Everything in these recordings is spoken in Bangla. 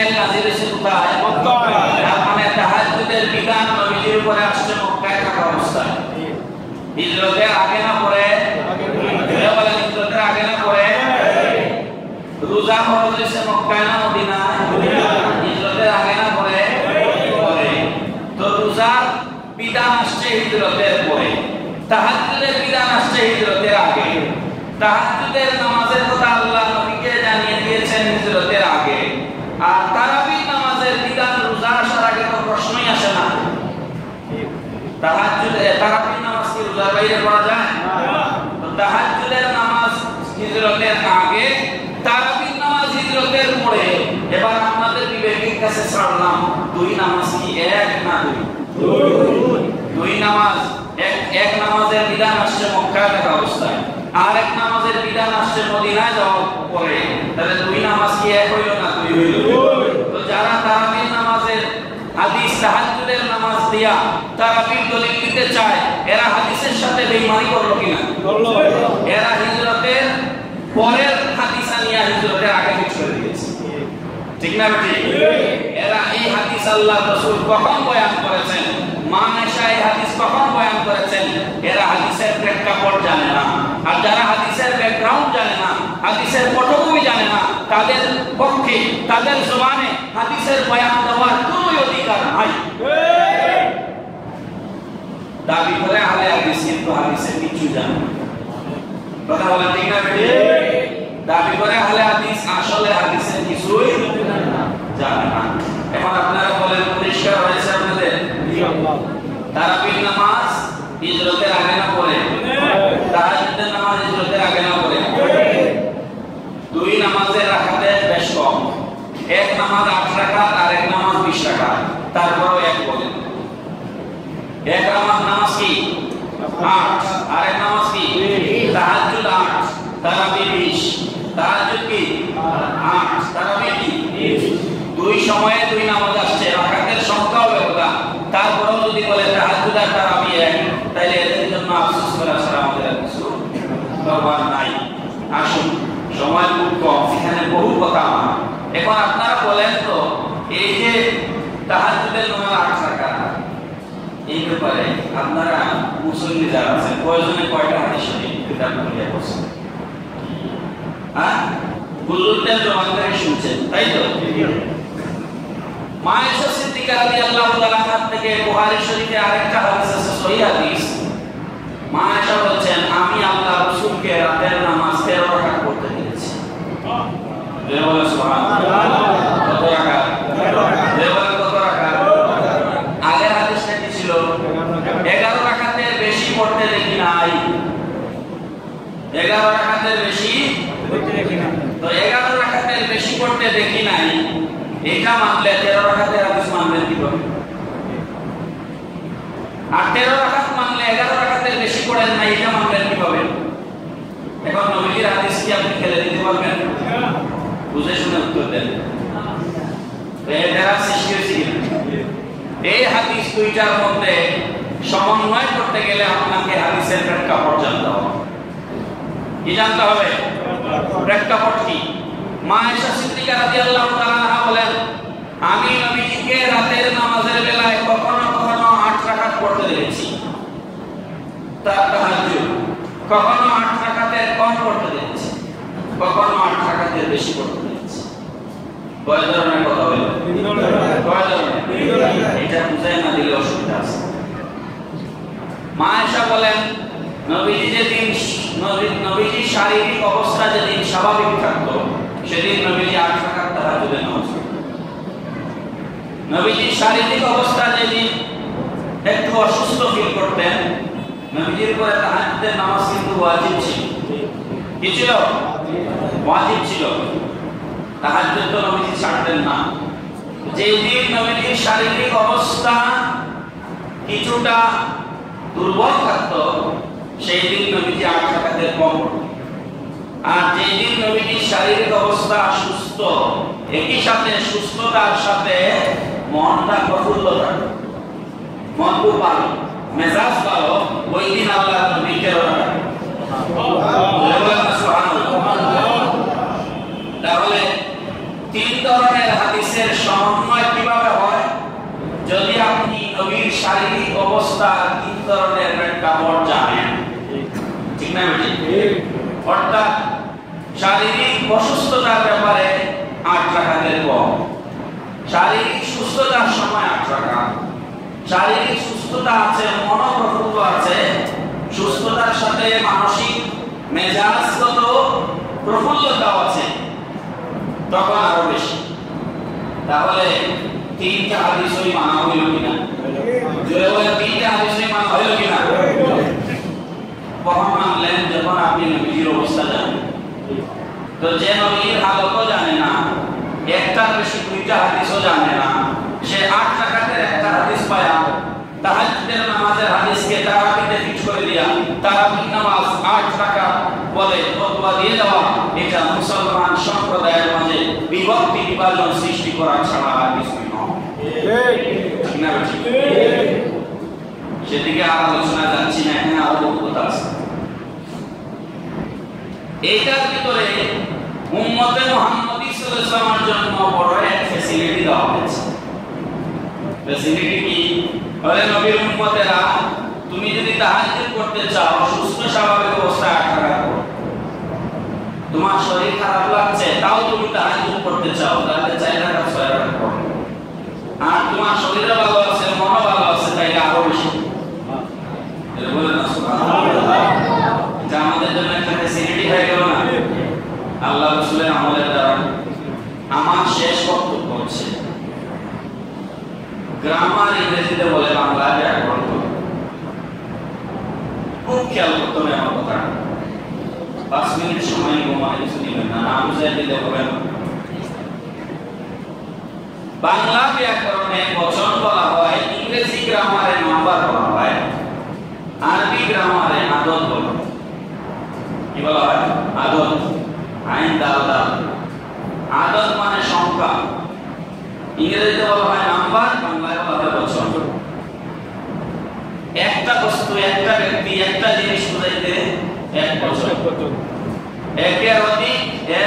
নাযিল হয়েছে কোথায়? মক্কায়। তার মানে তাহাজ্জুদের বিধান নবীজির উপরে আসছে মক্কায় থাকা অবস্থায়। হিজরতের আগে না পরে? বলে হিজরতের আগে না পরে? রোজা ফরজ হয়েছে মক্কায় না মদিনায়? হিজরতের আগে না পরে? পরে। তো রোজার বিধান আসছে হিজরতের পরে, তাহাজ্জুদের বিধান আসছে হিজরতের আগে। তাহাজ্জুদের নামাজের কথা আল্লাহ নবীকে জানিয়ে দিয়েছেন হিজরতের আগে, আর তারাবির নামাজের বিধান রোজা আসার আগে তো প্রশ্নই আসে না। তারাবির নামাজ কি রোজার বাইরে পড়া যায়? তো তাহাজ্জুদের নামাজ হিজরতের আগে, তারাবির নামাজ হিজরতের পরে। এবার আমাদের বিবেকের কাছে ছাড়লাম, দুই নামাজ কি এক না দুই? দুই নামাজ। এক নামাজের বিধান আসছে মক্কায় থাকা অবস্থায়, আর এক নামাজের বিধান আসছে মদিনায় যাওয়ার পরে। তাহলে দুই নামাজ কি এক হইল না দুই হইল? তো যারা তারাবির নামাজের হাদিস তাহাজ্জুদের নামাজ দিয়া তারাবির দলিল দিতে চায়, এরা হাদিসের সাথে বেঈমানি করলো কিনা? করলো। এরা হিজরতের পরের হাদিস আনিয়া হিজরতের আগে ফিক্স করে দিয়েছে, ঠিক না ঠিক? এরা এই হাদিস আল্লাহ রাসূল কখন বয়ান করেছেন, মা আয়েশা এই হাদিস কখন বয়ান করেছেন, এরা হাদিসের প্রেক্ষাপট জানে না। আর যারা হাদিসের ব্যাকগ্রাউন্ড জানে না, হাদিসের পটভূমি জানে না, তাদের পক্ষে তাদের জবানে হাদিসের বয়ান দেওয়ার কোনো অধিকার নাই। দাবি করে আহলে হাদিস, কিন্তু হাদিসের কিছু জানে না। কথা বলে ঠিক না বেটি? দাবি করে আহলে হাদিস, আসলে হাদিসের কিছুই জানে না। এখন আপনারা বলেন, পরিষ্কার হয়েছে আপনাদের? তারাবির নামাজ হিজরতের আগে না পরে? তাহাজ্জুদের নামাজ হিজরতের আগে না পরে? দুই নামাজের রাকাতে বেশ কম, এক নামাজ 8 রাকাত আর এক নামাজ 20 রাকাত, তারপরও এক বলেন। এক নামাজ কি 8 আর এক নামাজ কি? তাহাজ্জুদ 8, তারাবি 20। তাহাজ্জুদ কি 8, তারাবি কি 20। দুই সময়ে দুই নামাজ আসছে, রাকাতের সংখ্যাও ব্যবধান, তারপরেও যদি বলে তাহাজ্জুদ আর তারাবি এক, তাহলে এদের জন্য আফসোস করা ছাড়া আমাদের কিছু করবার নাই। আসুন, সময় খুব কম, এখানে বহু কথা আমার। এখন আপনারা বলেন তো, এই যে তাহাজ্জুদের নামাজ 8 রাকাত, এই ব্যাপারে আপনারা মুসল্লি যারা আছেন, প্রয়োজনে কয়টা হাদিস শরীফ কিতাব পড়ে বসেন? হ্যাঁ, হুজুরদের জবান থেকে শুনছেন, তাই তো? মা আয়েশা সিদ্দিকা রাদিয়াল্লাহু তাআলা আনহা থেকে বুখারী শরীফে আরেকটা হাদিস আছে, সহিহ হাদিস। মা আয়েশা বলেন, আমি আল্লাহ রাসূলকে রাতের নামাজ 13 রাকাত পড়তে দিয়েছি। বলে সুবহানাল্লাহ। কত রাকাত? 13। কত রাকাত? আগের হাদিসটা কি ছিল? 11 রাকাতের বেশি পড়তে দেখি নাই। 11 রাকাতের বেশি পড়তে দেখি না। তো 11 রাকাতের বেশি পড়তে দেখি নাই, এটা মানলে 13 রাকাতের হাদিস মানবেন কিভাবে? আর 13 রাকাত মানলে 11 রাকাতের বেশি পড়েন না, এটা মানবেন কিভাবে? এখন নবীর হাদিস কি আপনি ফেলে দিতে পারবেন? বুঝে শুনে উত্তর দেন। এরা সৃষ্টি হয়েছে কিনা? এই হাদিস দুইটার মধ্যে সমন্বয় করতে গেলে আপনাকে হাদিসের প্রেক্ষাপট জানতে হবে। কি জানতে হবে? প্রেক্ষাপট কি? মা আয়েশা সিদ্দিকা রাদিয়াল্লাহু তাআলা আনহা বলেন, আমি নবীকে রাতের নামাজের বেলায় কখনো কখনো 8 রাকাত পড়তে দেখেছি। তাহাজ্জুদ কখনো 8 রাকাতের কম পড়তে দেখেছি, কখনো 8 রাকাতের বেশি পড়তে দেখেছি। কয় ধরনের কথা হলো? কয় ধরনের? এটা বুঝাই না দিলে অসুবিধা আছে। মা আয়েশা বলেন, নবীজি শারীরিক অবস্থা যেদিন স্বাভাবিক থাকতো, সেদিন নবীজি 8 রাকাত তাহাজ্জুদের নামাজ পড়তেন। নবীজি শারীরিক অবস্থা যেদিন একটু অসুস্থ ফিল করতেন, নবীজির উপরে তাহাজ্জুদের নামাজ কিন্তু ওয়াজিব ছিল। কি ছিল? ওয়াজিব ছিল। তাহাজ্জুদ তো নবীজি ছাড়তেন না। যেদিন নবীজির শারীরিক অবস্থা কিছুটা দুর্বল থাকতো, সেই দিন নবীজি 8 রাকাতের কম পড়তেন। আর যেদিন নবীজির শারীরিক অবস্থা সুস্থ, একই সাথে সুস্থতার সাথে মনটা প্রফুল্ল থাকে, মন খুব ভালো, মেজাজ ভালো, ওই দিন আল্লাহ নবী 13 রাকাত। তাহলে 3 ধরনের হাদিসের শারীরিক অবস্থা তিন ধরনের প্রেক্ষাপট জানেন, ঠিক না বেটি? অর্থাৎ শারীরিক অসুস্থতার ব্যাপারে 8 রাকাতের কম, শারীরিক সুস্থতার সময় 8 রাকাত, শারীরিক সুস্থতা আছে, মনোপ্রফুল্ল আছে, সুস্থতার সাথে মানসিক মেজাজগত প্রফুল্লতাও আছে, তখন আরো বেশি। তাহলে 3টা হাদিসই মানা হইল কিনা? জোরে বলেন, 3টা হাদিসই মানা হইল কিনা? কখন মানলেন? যখন আপনি নবীর অবস্থা জানেন। তো যে নবীর হালতও জানে না, একটার বেশি 2টা হাদিসও জানে না, সে 8 রাকাতের একটা হাদিস পায়া তাহাজ্জুদের নামাজের হাদিসকে তারাবিতে ফিক্স করে দিয়া তারাবি নামাজ 8 রাকাত বলে ফতোয়া দিয়ে দেওয়া, এটা মুসলমান সম্প্রদায়ের মাঝে বিভক্তি বিভাজন সৃষ্টি করা ছাড়া আর কিছুই নয়। ঠিক না বেটি? সেদিকে আর আলোচনা যাচ্ছি না, এখানে আরো কথা আছে। এইটার ভিতরে উম্মতে মুহাম্মদী সাল্লাল্লাহু আলাইহি ওয়াসাল্লামের জন্য বড় এক ফ্যাসিলিটি দেওয়া হয়েছে। ফ্যাসিলিটি কি? বলে নবীর উম্মতেরা, তুমি যদি তাহাজ্জুদ করতে চাও, সুস্থ স্বাভাবিক অবস্থায় 8 রাকাত করো। তোমার শরীর খারাপ লাগছে তাও তুমি তাহাজ্জুদ করতে চাও, তাহলে 4 রাকাত 6 রাকাত করো। আর তোমার শরীর ভালো আছে, মন ভালো আছে, তাইলে আরো বেশি। বলে না সুবহানাল্লাহ। এটা আমাদের জন্য একটা ফ্যাসিলিটি হয়ে গেল না? আল্লাহ রাসূলের আমলের দ্বারা। আমার শেষ বক্তব্য হচ্ছে, গ্রামার ইংরেজিতে বলে, বাংলায় ব্যাকরণ। খুব খেয়াল করতে হবে আমার কথা। 5 মিনিট সময় ঘুমায় কিছু দিবেন না, না বুঝাই দিলে হবে না। বাংলা ব্যাকরণে বচন বলা হয়, ইংরেজি গ্রামারে নাম্বার বলা হয়, আরবি গ্রামারে আদত বলা হয়। কি বলা হয়? আদত। আইন দাল দাল। আদত মানে সংখ্যা, ইংরেজিতে বলা হয় নাম্বার, বাংলায় বলা হয় বচন। একটা বস্তু, একটা ব্যক্তি, একটা জিনিস বুঝাইতে এক বচন। একের অধিক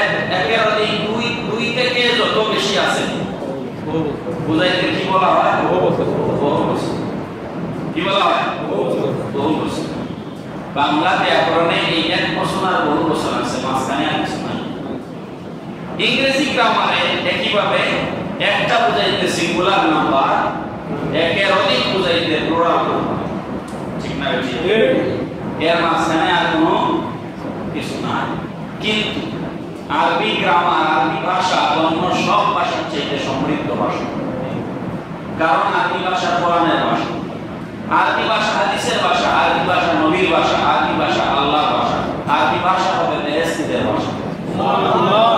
দুই থেকে যত বেশি আছে বুঝাইতে কি বলা হয়? বহু বচন। কি বলা হয়? বহু বচন। বাংলা ব্যাকরণে এই এক বচন আর বহু বচন আছে, মাঝখানে আর কিছু নাই। ইংরেজি গ্রামারে একইভাবে একটা বুঝাইতে সিঙ্গুলার নাম্বার, একের অধিক বুঝাইতে প্লুরাল নাম্বার। ঠিক না বেটি? এর মাঝখানে আর কোনো কিছু নাই। কিন্তু আরবি গ্রামার, আরবি ভাষা অন্য সব ভাষার চেয়ে সমৃদ্ধ ভাষা। কারণ আরবি ভাষা কোরআনের ভাষা, আরবি ভাষা হাদিসের ভাষা, আরবি ভাষা নবীর ভাষা, আরবি ভাষা আল্লাহর ভাষা, আরবি ভাষা হবে বেহেশতীদের ভাষা। সুবহানাল্লাহ।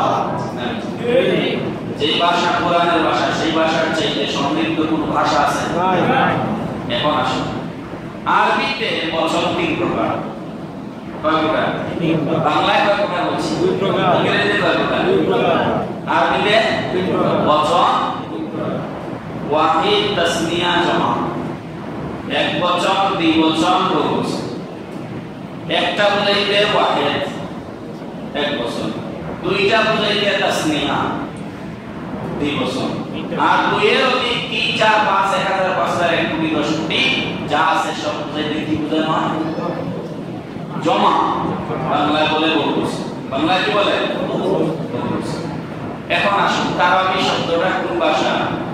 যে ভাষা কোরআনের ভাষা, সেই ভাষার চেয়ে সমৃদ্ধ কোনো ভাষা আছে? এখন আসুন, আরবিতে বচন 3 প্রকার। কয় প্রকার? বাংলায় কয় প্রকার বলছি? 2 প্রকার। ইংরেজিতে কয় প্রকার? 2 প্রকার। আরবিতে 3 প্রকার। বচন ওয়াহিদ, তাসনিয়া, জামা। এক বচন, দ্বিবচন, বহুবচন। একটা বুঝাইতে ওয়াহিদ এক বচন, দুইটা বুঝাইতে তাসনিয়া দ্বিবচন, আর দুইয়ের অধিক 3, 4, 5, 1000, 5000, 1 কোটি, 10 কোটি যা আছে সব বুঝাইতে কি বোঝানো হয়? জমা। বাংলায় বলে বহুবচন। বাংলায় কি বলে? বহুবচন। এখন আসুন, তারাবি শব্দটা কোন ভাষা?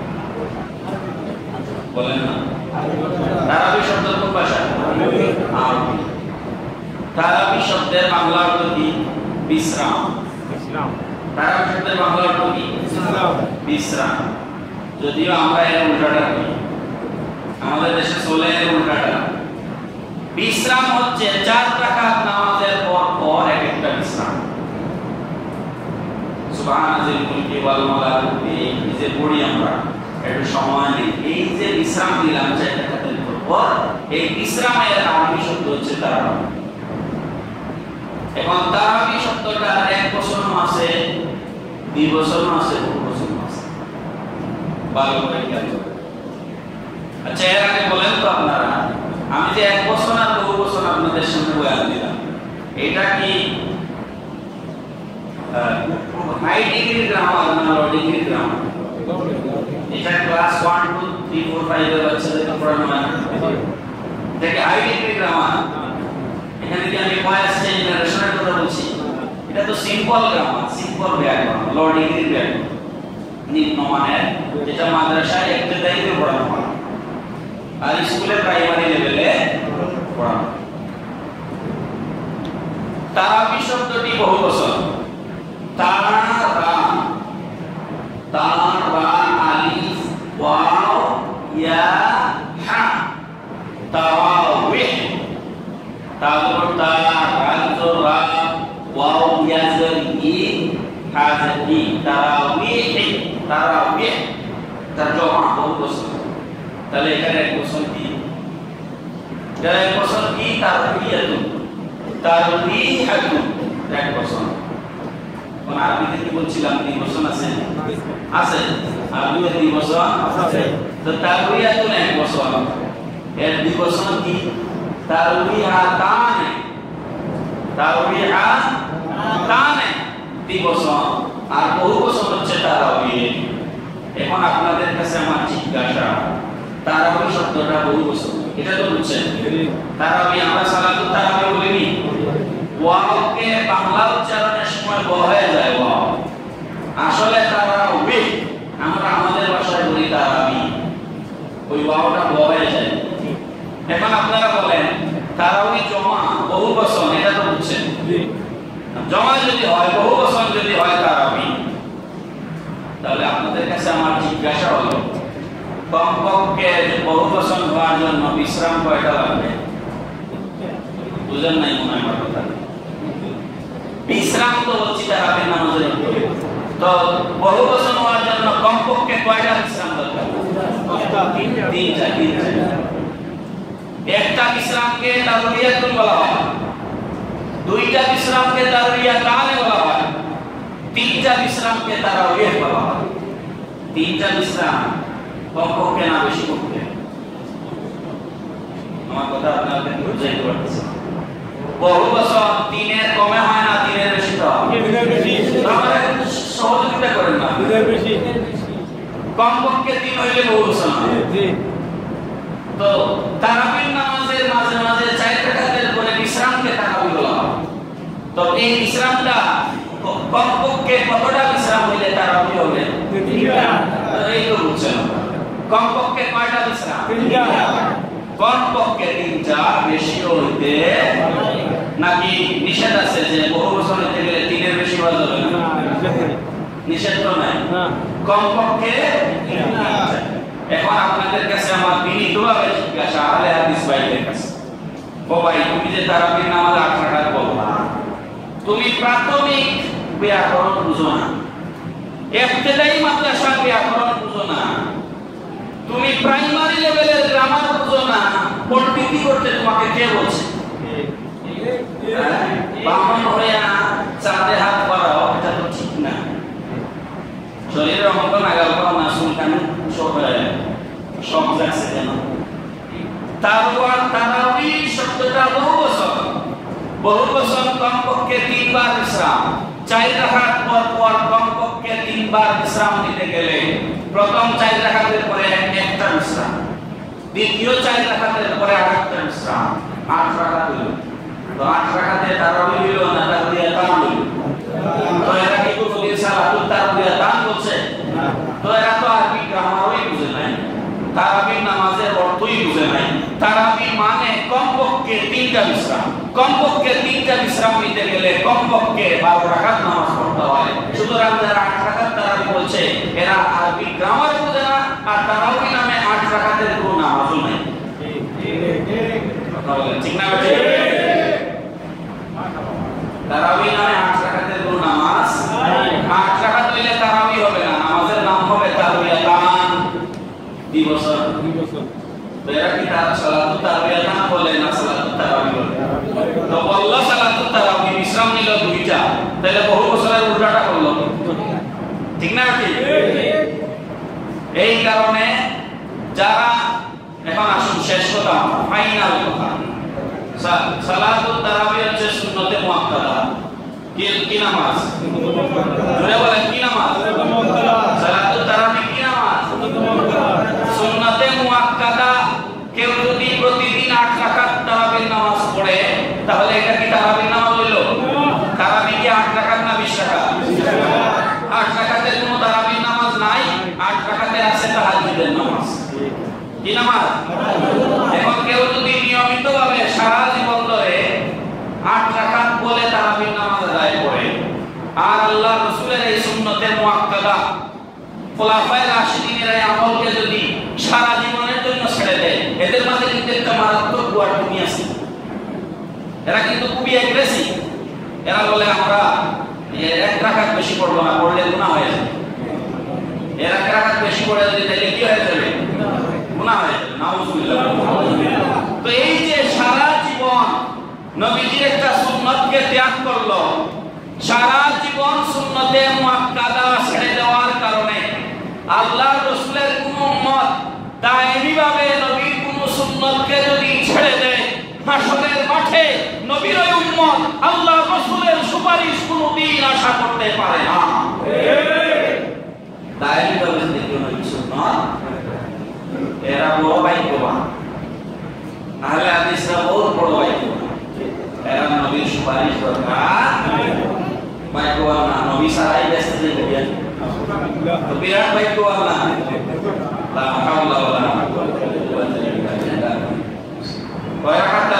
বলেন না। তারাবি শব্দ কোন ভাষা? আরবি। তারাবি শব্দের বাংলা অর্থ কি? বিশ্রাম। তারাবি শব্দের বাংলা অর্থ কি? বিশ্রাম। যদিও আমরা এর উল্টাটা করি, আমাদের দেশে চলে এর উল্টাটা। বিশ্রাম হচ্ছে 4 রাকাত নামাজের পর এক একটা বিশ্রাম। সুবহানাল্লাহিল মুলকি ওয়াল মালাকুতি, এই যে পড়ি আমরা, একটু সময় নেই, এই যে বিশ্রাম দিলাম 4 রাকাতের পর, এই বিশ্রামের আরবি শব্দ হচ্ছে তারাবি। এখন তারাবি শব্দটা এক বচন আছে, দ্বিবচন আছে, বহুবচন আছে। ভালো করে খেয়াল করুন। আচ্ছা, এর আগে বলেন তো আপনারা, আমি যে এক বচন আর বহুবচন আপনাদের সামনে বয়ান দিলাম, এটা কি হাই ডিগ্রি গ্রামার না লো ডিগ্রি গ্রামার? এটা ক্লাস 1 2 3 4 5 এর বাচ্চাদেরকে পড়ানো হয় না দেখে হাই ডিগ্রি গ্রামার এখানে কি আমি ভয়েস চেঞ্জ জেনারেশনের কথা বলছি এটা তো সিম্পল গ্রামার সিম্পল ব্যাকরণ লো ডিগ্রি ব্যাকরণ নিম্নমানের যেটা মাদ্রাসায় ইবতিদাইতে পড়ানো হয় আর স্কুলে প্রাইমারি লেভেলে পড়ানো তারাবি শব্দটি বহুবচন তারা আলিফ ওয়াও ইয়া হা তারাবিহ তাজর তা রাজর রা ওয়াও ইয়া জর ই হাজি তারাবিহ তরজমা বহুবচন তাহলে এখানে এক বচন কি এক বচন কি তারবিহাতুন এক বচন কোন আরবিতে কি বলছিলাম তিন বচন আছে আরবিতে তিন বচন আছে তো তারবিহাতুন এক বচন এর দুই বচন কি তারবিহাতান দুই বচন আর বহু বচন হচ্ছে তারাবি এখন আপনাদের কাছে আমার জিজ্ঞাসা তারাবি শব্দটা বহু বচন এটা তো বুঝছেন তারাবি আমরা সালাতুত তারাবি বলিনি ওয়াও কে বাংলা উচ্চারণের সময় ব হয়ে যায় ওয়াও আসলে তারাবি আমরা আমাদের ভাষায় বলি তারাবি ওই ওয়াওটা ব হয়ে যায় এখন আপনারা বলেন তারাবি জমা বহু বচন এটা তো বুঝছেন জমা যদি হয় বহু বচন যদি হয় তারাবি তাহলে আপনাদের কাছে আমার জিজ্ঞাসা হলো কমপক্ষে বহু বচন হওয়ার জন্য বিশ্রাম কয়টা লাগবে বুঝেন নাই মনে হয় কথা বিশ্রাম তো হচ্ছে তারাবির নামাজের তো বহু বচন হওয়ার জন্য কমপক্ষে কয়টা বিশ্রাম দরকার তিনটা একটা বিশ্রামকে তারবিয়াতুন বলা হয় দুইটা বিশ্রামকে তারবিয়াতান বলা হয় তিনটা বিশ্রামকে তারাবিহ বলা হয় তিনটা বিশ্রাম কমপক্ষে না বেশি পক্ষে আমার কথা আপনাদের বুঝাইতে পারতেছি বহু বছর তিনের কমে হয় না তিনের বেশি তো তিনের বেশি আমরা সহযোগিতা করেন না তিনের বেশি কমপক্ষে তিন হইলে বহু বছর জি তো তারাবির নামাজের মাঝে মাঝে 4 রাকাতের পরে বিশ্রামকে তারাবি বলা হয় তো এই বিশ্রামটা কমপক্ষে কতটা বিশ্রাম হইলে তারাবি হবে তিনটা এই তো বুঝছেন কমপক্ষে কয়টা বিশ্রাম তিনটা কমপক্ষে তিনটা বেশি হইতে নাকি নিষেধ আছে যে বহু বছর হইতে গেলে তিনের বেশি হওয়া যাবে না নিষেধ তো নাই কমপক্ষে তিনটা এখন আপনাদের কাছে আমার বিনীতভাবে জিজ্ঞাসা আহলে হাদিস ভাইদের কাছে ও ভাই তুমি যে তারাবির নামাজ 8 রাকাত বলবা তুমি প্রাথমিক ব্যাকরণ বুঝো না ইবতিদায়ী মাদ্রাসার ব্যাকরণ বুঝো না তুমি প্রাইমারি লেভেলের গ্রামার বুঝো না পণ্ডিতি করতে তোমাকে কে বলছে বামন হয়ে না চাঁদে হাত পরাও এটা তো ঠিক না শরীরের অঙ্গ নাগাল পাও না শুনকান সব যাচ্ছে কেন তারপর তারাবি শব্দটা বহু বছর কমপক্ষে 3 বার বিশ্রাম 4 রাকাত পর কমপক্ষে 3 বার বিশ্রাম নিতে গেলে প্রথম 4 রাকাতের পরে একটা বিশ্রাম দ্বিতীয় 4 রাকাতের পরে আরেকটা বিশ্রাম 8 রাকাত হলো তো 8 রাকাতে তারাবি হলো না তারবিয়াতান হলো তো এরা কি বলছে সালাতুত তারবিয়াতান বলছে তো এরা তো আরবি গ্রামারই বুঝে নাই তারাবির নামাজের অর্থই বুঝে নাই তারাবি মানে কমপক্ষে 3টা বিশ্রাম কমপক্ষে 3টা বিশ্রাম নিতে গেলে কমপক্ষে 12 রাকাত নামাজ পড়তে হয় সুতরাং যারা 8 রাকাত তারাবি বলছে এরা আরবি গ্রামার বুঝে না আর তারাবি নামে 8 রাকাতের কোনো নামাজও নাই ঠিক না বেটে তারাবি নামে 8 রাকাতের কোনো নামাজ 8 রাকাত হইলে তারাবি হবে না নামাজের নাম হবে তারবিয়াতান দিবস তো এরা কি তার সালাতুত তারবিয়াতান বলে না সালাতুত তারাবি বলে তো বলল সালাতুত তারাবি বিশ্রাম নিল দুইটা তাহলে বহু বছরের উল্টাটা করলো ঠিক না কি এই কারণে যারা এখন আসুন শেষ কথা ফাইনাল কথা সালাতুত তারাবি হচ্ছে সুন্নতে মুআক্কাদা কি নামাজ জোরে বলেন কি নামাজ সালাতুত তারাবি কি কি নামাজ? এখন কেউ যদি নিয়মিতভাবে সারা জীবন ধরে 8 রাকাত বলে তারাবির নামাজ আদায় করে আর আল্লাহ রাসূলের এই সুন্নতের মুআক্কাদা খোলাফায়ে রাশিদিনের এই আমলকে যদি সারা জীবনের জন্য ছেড়ে দেয়, এদের মাঝে কিন্তু একটা মারাত্মক গুয়ারটুমি আছে। এরা কিন্তু খুবই অ্যাগ্রেসিভ। এরা বলে আমরা 1 রাকাত বেশি পড়বো না, পড়লে গুনাহ হয়ে যাবে। এরা 1 রাকাত বেশি পড়ে যদি তাহলে কি হয়ে যাবে? গুনাহ হয়ে যাবে। নাউযুবিল্লাহ। তো এই যে সারা জীবন নবীজির একটা সুন্নতকে ত্যাগ করলো, সারা জীবন সুন্নতে মুআক্কাদা ছেড়ে দেওয়ার কারণে আল্লাহ রাসূলের কোন উম্মত দায়মি ভাবে নবীর কোন সুন্নতকে যদি ছেড়ে দেয়, হাসরের মাঠে নবীর ওই উম্মত আল্লাহ রাসূলের সুপারিশ কোনদিন আশা করতে পারে না। দায়মি ভাবে যদি কেউ নবীর সুন্নাত, এরা বড় ভাগ্যবান। আহলে হাদিসরা বহুত বড় ভাগ্যবান। এরা নবীর সুপারিশ দরকার ভাগ্যবান না, নবী ছাড়াই ব্যস্ত হয়ে গেলেন। তো বিরাট ভাগ্যবান না। লা হাওলা ওয়ালা কুওয়াতা ইল্লা বিল্লাহ। কয় রাকাত